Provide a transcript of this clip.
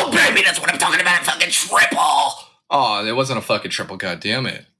Oh, baby, that's what I'm talking about. Fucking triple. Oh, it wasn't a fucking triple. God damn it.